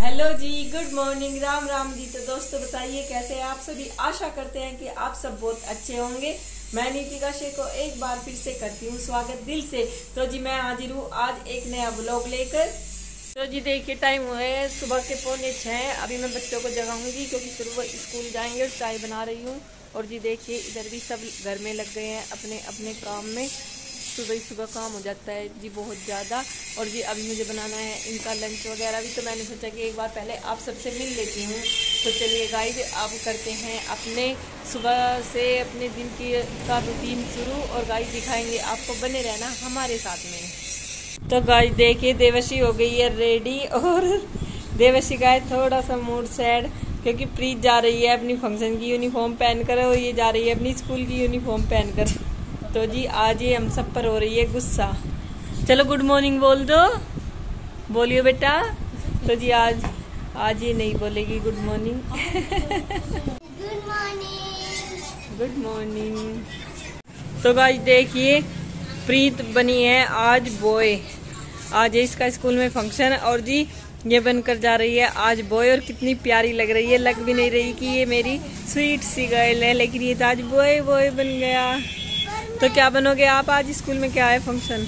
Hello ji, good morning, Ram Ram ji. तो दोस्तों बताइए कैसे हैं आप सभी। आशा करते हैं कि आप सब बहुत अच्छे होंगे। मैं नीतिका शेख को एक बार फिर से करती हूँ स्वागत दिल से। तो जी मैं हाजिर हूँ आज एक नया ब्लॉग लेकर। तो जी देखिए टाइम हुए सुबह के 5:45। अभी मैं बच्चों को जगाऊंगी क्योंकि फिर वो स्कूल जाएंगे और चाय बना रही हूँ। और जी देखिए इधर भी सब घर में लग गए हैं अपने अपने काम में। सुबह ही सुबह काम हो जाता है जी बहुत ज़्यादा। और जी अभी मुझे बनाना है इनका लंच वगैरह भी, तो मैंने सोचा कि एक बार पहले आप सबसे मिल लेती हूँ। तो चलिए गाइस अब करते हैं अपने सुबह से अपने दिन की का रूटीन शुरू। और गाइस दिखाएंगे आपको, बने रहना हमारे साथ में। तो गाइस देखिए देवशी हो गई है रेडी। और देवशी का है थोड़ा सा मूड सैड क्योंकि प्रीत जा रही है अपनी फंक्शन की यूनिफॉर्म पहनकर और ये जा रही है अपनी स्कूल की यूनिफॉर्म पहनकर। तो जी आज ये हम सब पर हो रही है गुस्सा। चलो गुड मॉर्निंग बोल दो, बोलियो बेटा। तो जी आज ये नहीं बोलेगी good morning. Good morning. Good morning. तो गाइस देखिए प्रीत बनी है आज बॉय। आज है इसका स्कूल में फंक्शन और जी ये बनकर जा रही है आज बॉय। और कितनी प्यारी लग रही है, लग भी नहीं रही कि ये मेरी स्वीट सी गर्ल है, लेकिन ये तो आज बॉय बन गया। तो क्या बनोगे आप आज स्कूल में, क्या है फंक्शन?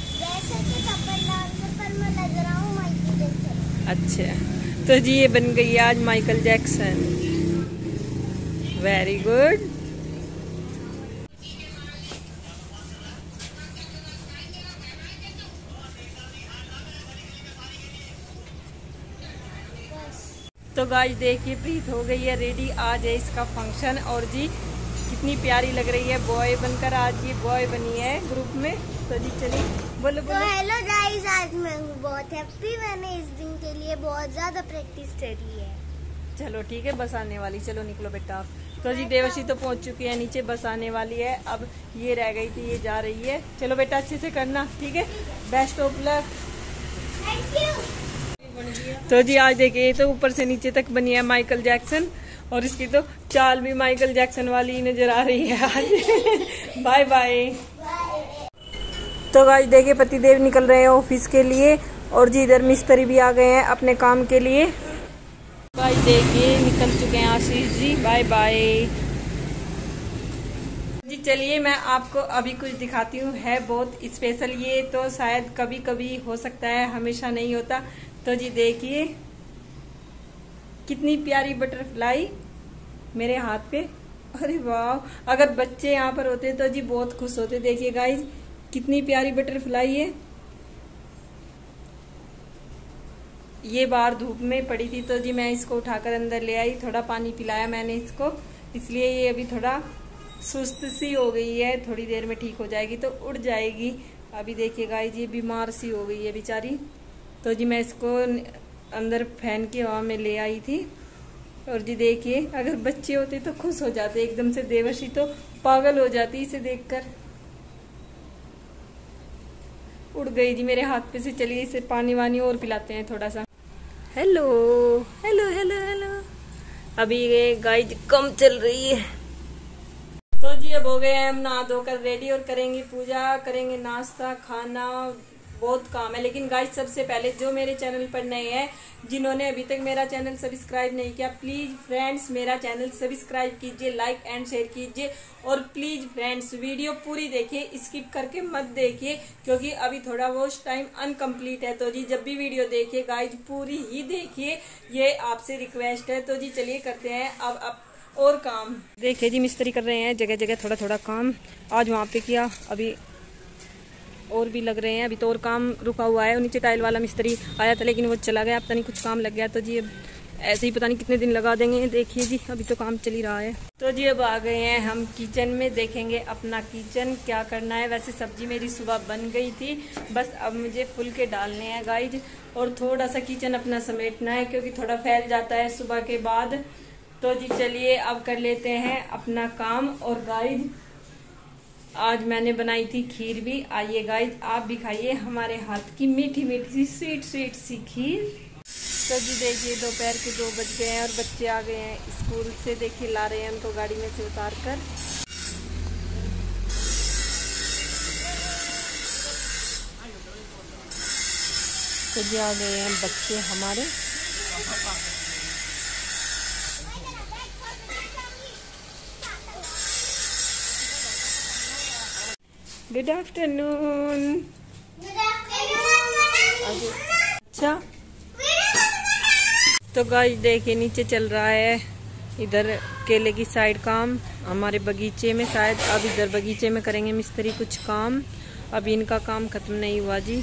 अच्छा तो जी ये बन गई है आज माइकल जैक्सन। Very good. तो गाइस देखिए प्रीत हो गई है रेडी, आज है इसका फंक्शन। और जी कितनी प्यारी लग रही है बॉय बनकर, आज ये बॉय बनी है ग्रुप में। तो जी चलिए बोलो बोलो। तो हेलो गाइस, आज मैं हूँ बहुत हैप्पी। मैंने इस दिन के लिए बहुत ज्यादा प्रैक्टिस करी है। चलो ठीक है, बस आने वाली, चलो निकलो बेटा आप। तो जी देवशी तो पहुंच चुकी है नीचे, बस आने वाली है। अब ये रह गई थी, ये जा रही है। चलो बेटा अच्छे से करना, ठीक है। Best of luck. Thank you. तो जी आज देखिए तो ऊपर से नीचे तक बनी है माइकल जैक्सन। और इसकी तो चाल भी माइकल जैक्सन वाली नजर आ रही है आज। Bye bye. तो गाइस देखिए पतिदेव निकल रहे हैं ऑफिस के लिए। और जी इधर मिस्त्री भी आ गए हैं अपने काम के लिए। गाइस देखिए निकल चुके हैं आशीष जी, बाय बाय जी। चलिए मैं आपको अभी कुछ दिखाती हूँ, है बहुत स्पेशल। ये तो शायद कभी कभी हो सकता है, हमेशा नहीं होता। तो जी देखिए कितनी प्यारी बटरफ्लाई मेरे हाथ पे। अरे वाह, अगर बच्चे यहाँ पर होते तो जी बहुत खुश होते। देखिए गाइस कितनी प्यारी बटरफ्लाई है। ये बाहर धूप में पड़ी थी तो जी मैं इसको उठाकर अंदर ले आई, थोड़ा पानी पिलाया मैंने इसको, इसलिए ये अभी थोड़ा सुस्त सी हो गई है। थोड़ी देर में ठीक हो जाएगी तो उड़ जाएगी। अभी देखिए गाइस ये बीमार सी हो गई है बेचारी। तो जी मैं इसको अंदर फैन की हवा में ले आई थी। और जी देखिए अगर बच्चे होते तो खुश हो जाते एकदम से। देवशी तो पागल हो जाती इसे देखकर। उड़ गई जी मेरे हाथ पे से। चलिए इसे पानी वानी और पिलाते हैं थोड़ा सा। Hello hello hello hello. अभी ये गाइस कम चल रही है। तो जी अब हो गए हैं हम नहा धोकर रेडी और करेंगे पूजा, करेंगे नाश्ता खाना, बहुत काम है। लेकिन गाइस सबसे पहले जो मेरे चैनल पर नए हैं, जिन्होंने अभी तक मेरा चैनल सब्सक्राइब नहीं किया, प्लीज फ्रेंड्स मेरा चैनल सब्सक्राइब कीजिए, लाइक एंड शेयर कीजिए। और प्लीज फ्रेंड्स वीडियो पूरी देखिए, स्किप करके मत देखिए क्योंकि अभी थोड़ा वॉच टाइम अनकम्प्लीट है। तो जी जब भी वीडियो देखिए गाइस पूरी ही देखिए, ये आपसे रिक्वेस्ट है। तो जी चलिए करते हैं अब और काम। देखिए जी मिस्त्री कर रहे हैं जगह जगह थोड़ा थोड़ा काम। आज वहाँ पे किया, अभी और भी लग रहे हैं। अभी तो और काम रुका हुआ है। नीचे टाइल वाला मिस्त्री आया था लेकिन वो चला गया, पता नहीं कुछ काम लग गया। तो जी अब ऐसे ही पता नहीं कितने दिन लगा देंगे। देखिए जी अभी तो काम चल ही रहा है। तो जी अब आ गए हैं हम किचन में, देखेंगे अपना किचन क्या करना है। वैसे सब्जी मेरी सुबह बन गई थी, बस अब मुझे फुलके डालने हैं गाइज। और थोड़ा सा किचन अपना समेटना है क्योंकि थोड़ा फैल जाता है सुबह के बाद। तो जी चलिए अब कर लेते हैं अपना काम। और गाइज आज मैंने बनाई थी खीर भी। आइए गाइज आप भी खाइए हमारे हाथ की मीठी मीठी सी स्वीट सी खीर। तो जी देखिए दोपहर के 2 बज गए हैं और बच्चे आ गए हैं स्कूल से। देखिए ला रहे हैं उनको गाड़ी में से उतार कर। तो जी आ गए हैं बच्चे हमारे। Good afternoon. अच्छा, तो गाइस देखिए नीचे चल रहा है इधर केले की साइड काम हमारे बगीचे में। शायद अब इधर बगीचे में करेंगे मिस्त्री कुछ काम। अभी इनका काम खत्म नहीं हुआ जी।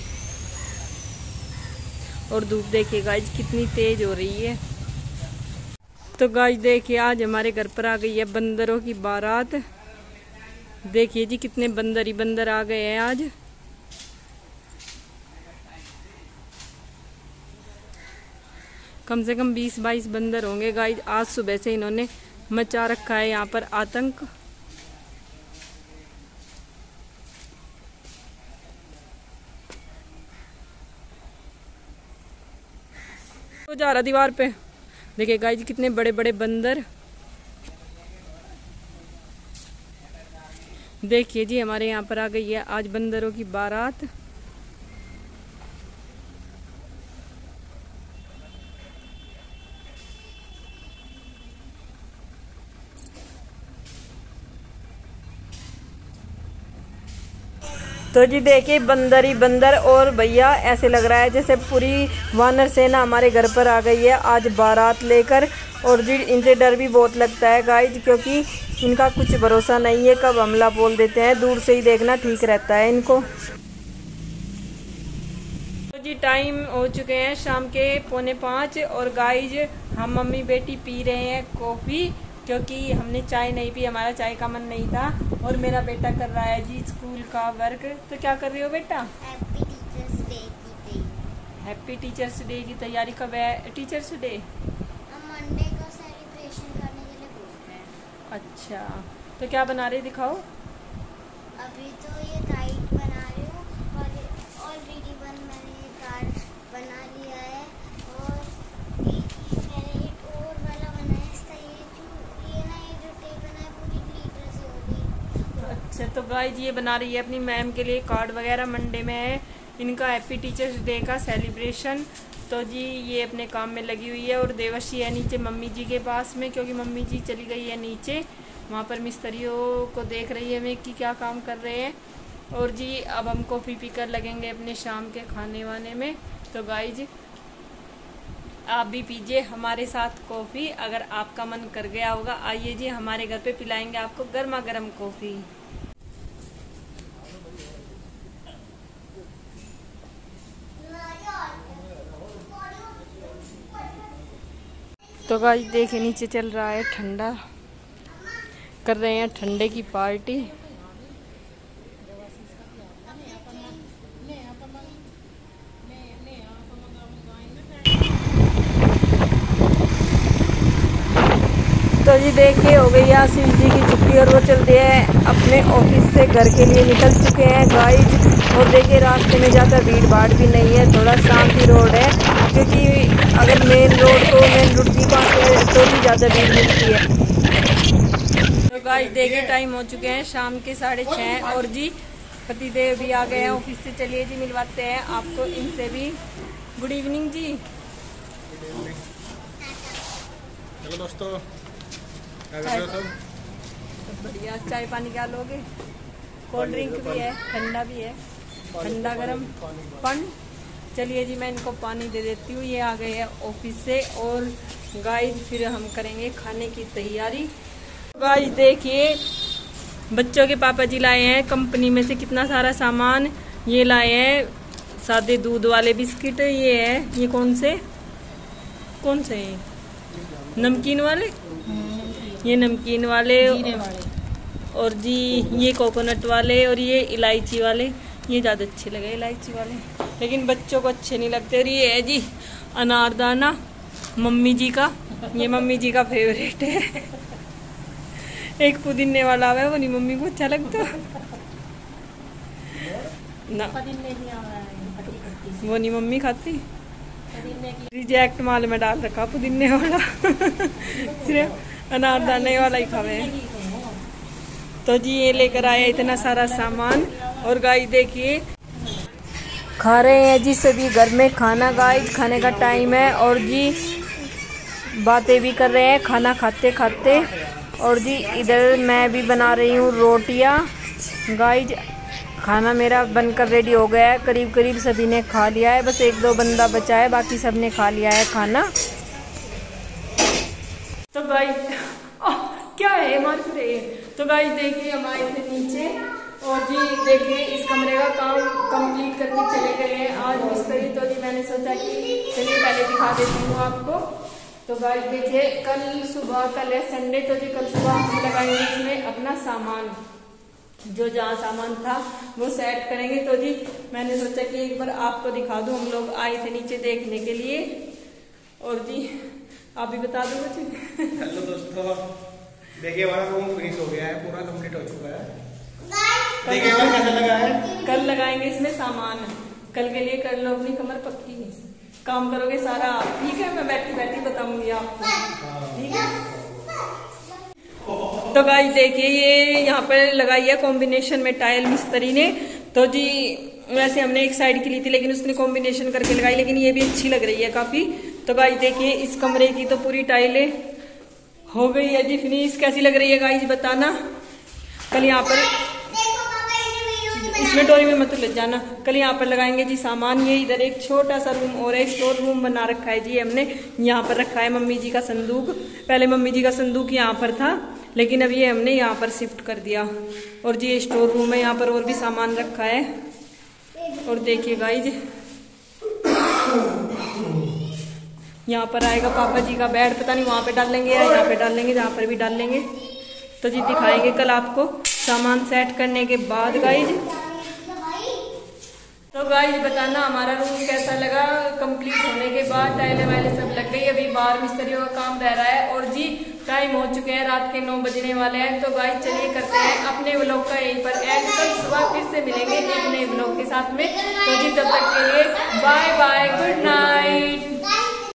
और धूप देखिए गाइस कितनी तेज हो रही है। तो गाइस देखिए आज हमारे घर पर आ गई है बंदरों की बारात। देखिए जी कितने बंदर ही बंदर आ गए हैं आज। कम से कम 20-22 बंदर होंगे गाइस। आज सुबह से इन्होंने मचा रखा है यहाँ पर आतंक। तो जा रहा दीवार पे देखिए गाइस कितने बड़े बड़े बंदर। देखिए जी हमारे यहाँ पर आ गई है आज बंदरों की बारात। तो जी देखिए बंदर ही बंदर। और भैया ऐसे लग रहा है जैसे पूरी वानर सेना हमारे घर पर आ गई है आज बारात लेकर। और जी इनसे डर भी बहुत लगता है गाइज, क्योंकि इनका कुछ भरोसा नहीं है, कब हमला बोल देते हैं। दूर से ही देखना ठीक रहता है इनको। तो जी टाइम हो चुके हैं शाम के 4:45 और गाइज हम मम्मी बेटी पी रहे हैं कॉफी, क्योंकि हमने चाय नहीं पी, हमारा चाय का मन नहीं था। और मेरा बेटा कर रहा है जी स्कूल का वर्क। तो क्या कर रही हो बेटा? हैप्पी टीचर्स डे की तैयारी। हैप्पी टीचर्स डे की तैयारी। कब है टीचर्स डे? हम मंडे को सेलिब्रेशन करने के लिए पूछ रहे हैं। अच्छा, तो क्या बना रहे दिखाओ। अभी तो ये काइट बना रही हूँ और ऑलरेडी मैंने ये कार्ड बना लिया है। और मैंने एक और वाला बनाया इसका। ये जो टेप बना है पूरी ग्लिटर से हो गई। अच्छा, तो गाइस ये बना रही है अपनी मैम के लिए कार्ड वगैरह। मंडे में है इनका हैप्पी टीचर्स डे का सेलिब्रेशन। तो जी ये अपने काम में लगी हुई है। और देवशी है नीचे मम्मी जी के पास में, क्योंकि मम्मी जी चली गई है नीचे। वहाँ पर मिस्त्रियों को देख रही है मैं कि क्या काम कर रहे हैं। और जी अब हम कॉफ़ी पीकर लगेंगे अपने शाम के खाने वाने में। तो गाइज आप भी पीजिए हमारे साथ कॉफ़ी, अगर आपका मन कर गया होगा। आइए जी हमारे घर पे पिलाएंगे आपको गर्मा गर्म कॉफ़ी। तो गाइस देखिए नीचे चल रहा है ठंडा, कर रहे हैं ठंडे की पार्टी। तो जी देखिए हो गई आशीष जी की छुट्टी और वो चलते हैं अपने ऑफिस से घर के लिए निकल चुके हैं गाइज। और देखिए रास्ते में ज़्यादा भीड़ भाड़ भी नहीं है, थोड़ा शांति रोड है, क्योंकि अगर मेन रूट की बात है तो भी ज़्यादा भीड़ मिलती है। तो गाइज देखिए टाइम हो चुके हैं शाम के 6:30 और जी पतिदेव भी आ गए हैं ऑफिस से। चलिए जी मिलवाते हैं आपको इनसे भी। गुड इवनिंग जी। हेलो दोस्तों, बढ़िया। चाय पानी क्या लोगे? कोल्ड ड्रिंक भी है, ठंडा भी है, ठंडा गरम पानी। चलिए जी मैं इनको पानी दे देती हूँ। ये आ गए हैं ऑफिस से। और गाइस फिर हम करेंगे खाने की तैयारी। गाइस देखिए बच्चों के पापा जी लाए हैं कंपनी में से कितना सारा सामान। ये लाए हैं सादे दूध वाले बिस्किट। ये है, ये कौन से हैं? नमकीन वाले। ये नमकीन वाले और जी ये कोकोनट वाले और ये इलायची वाले। ये ज़्यादा अच्छे लगे इलायची वाले, लेकिन बच्चों को अच्छे नहीं लगते। और ये है जी अनारदाना मम्मी जी का, ये मम्मी जी का फेवरेट है। एक पुदीने वाला है, वो नहीं मम्मी को अच्छा लगता ना, वो नहीं मम्मी खाती। रिजेक्ट माल में डाल रखा पुदीने वाला। सिर्फ अनारदाने वाला ही खावे। तो जी ये लेकर आया इतना सारा सामान। और गाइस देखिए खा रहे हैं जी सभी घर में खाना। गाइस खाने का टाइम है और जी बातें भी कर रहे हैं खाना खाते खाते। और जी इधर मैं भी बना रही हूँ रोटियाँ। गाइज खाना मेरा बनकर रेडी हो गया है, करीब करीब सभी ने खा लिया है, बस 1-2 बंदा बचा है, बाकी सब ने खा लिया है खाना। तो गाइज क्या है हमारे रहे। तो गाइज देखिए हम आए थे नीचे और जी देखिए इस कमरे का काम कंप्लीट करके चले गए हैं आज मिस्त्री। तो जी मैंने सोचा कि चलिए पहले दिखा देती हूँ आपको। तो गाइस देखिए कल है संडे, तो जी कल सुबह हम लगाएंगे इसमें अपना सामान, जो जहाँ सामान था वो सेट करेंगे। तो जी मैंने सोचा कि एक बार आपको दिखा दूँ, हम लोग आए थे नीचे देखने के लिए। और जी आप भी बता दो कुछ। हेलो दोस्तों, देखिए हमारा रूम फिनिश हो गया है, पूरा कंप्लीट हो चुका है। देखिए कैसा लगा है। कल लगाएंगे इसमें सामान, कल के लिए कर लो अपनी कमर पक्की, काम करोगे सारा आप, ठीक है। मैं बैठी बैठी बताऊंगी आपको, ठीक है। तो गाइस देखिए ये यहाँ पर लगाई है कॉम्बिनेशन में टाइल मिस्त्री ने। तो जी वैसे हमने एक साइड की ली थी लेकिन उसने कॉम्बिनेशन करके लगाई, लेकिन ये भी अच्छी लग रही है काफी। तो गाइस देखिए इस कमरे की तो पूरी टाइलें हो गई है जी फिनिश। कैसी लग रही है गाइस बताना। कल यहाँ पर इसमें डोरी में मत ले जाना। कल यहाँ पर लगाएंगे जी सामान। ये इधर एक छोटा सा रूम और एक स्टोर रूम बना रखा है जी हमने। यहाँ पर रखा है मम्मी जी का संदूक। पहले मम्मी जी का संदूक यहाँ पर था, लेकिन अब ये हमने यहाँ पर शिफ्ट कर दिया। और जी ये स्टोर रूम है, यहाँ पर और भी सामान रखा है। और देखिए गाइज यहाँ पर आएगा पापा जी का बेड, पता नहीं वहाँ पे डालेंगे या यहाँ पे डालेंगे, जहाँ पर भी डालेंगे। तो जी दिखाएंगे कल आपको सामान सेट करने के बाद गाइज। तो गाइज बताना हमारा रूम कैसा लगा कंप्लीट होने के बाद। टाइलें वाइलें सब लग गई, अभी बाहर मिस्त्रियों का काम रह रहा है। और जी टाइम हो चुके हैं, रात के 9 बजने वाले हैं। तो गाइज चलिए करते हैं अपने व्लॉग का यहीं पर एंड। कल सुबह फिर से मिलेंगे एक नए व्लॉग के साथ में। तो जी तब तक के लिए बाय बाय, गुड नाइट।